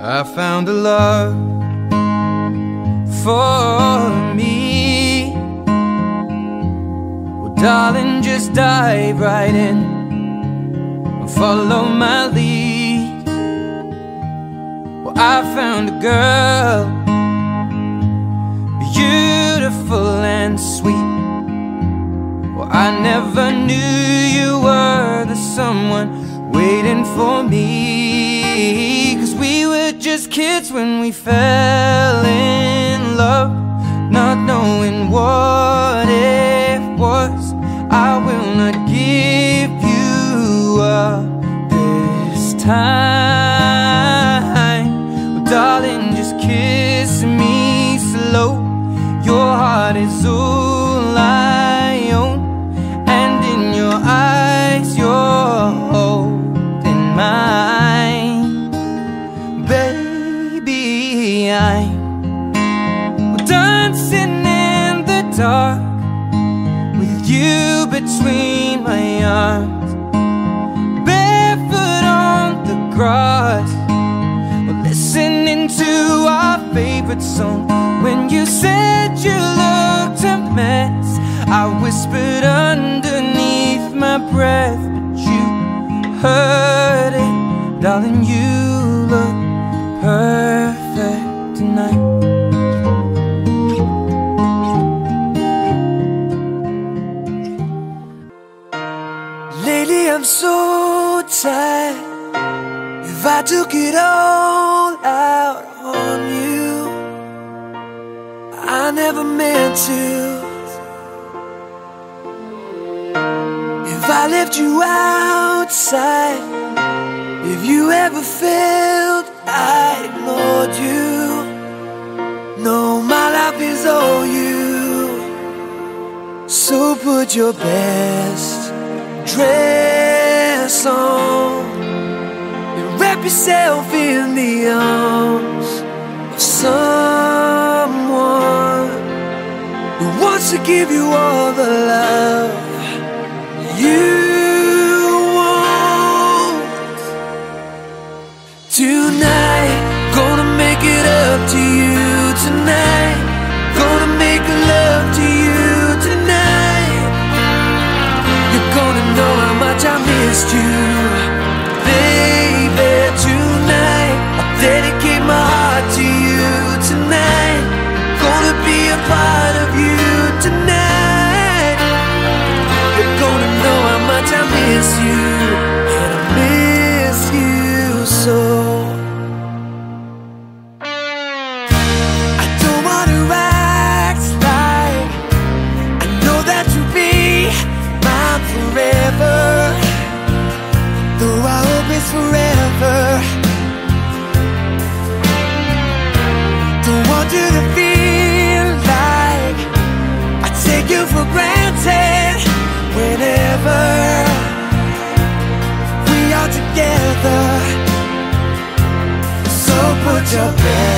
I found a love for me. Well, darling, just dive right in and follow my lead. Well, I found a girl, beautiful and sweet. Well, I never knew you were the someone waiting for me. 'Cause we were just kids when we fell in love, not knowing what it was. I will not give you up this time. Well, darling, just kiss me slow. Your heart is all I own, and in your eyes you're holding mine. Baby, I'm dancing in the dark with you between my arms, barefoot on the grass. We're listening to our favorite song. When you said you looked a mess, I whispered underneath my breath, but you heard it. Darling, you look perfect tonight. Lately I'm so tired. If I took it all out on you, I never meant to. If I left you outside, if you ever felt I ignored you, no, my life is all you. So put your best dress on and wrap yourself in the arms of someone who wants to give you all the love you want. Tonight, gonna make it up to you tonight. Gonna make love to you tonight. You're gonna know how much I missed you, baby. Tonight, I'll dedicate my heart to you tonight. Gonna be a part of you tonight. You're gonna know how much I miss you, and I miss you so. I don't wanna act like I know that you'll be mine forever, though I hope it's forever. Don't want you to feel like I take you for granted whenever we are together. So put your best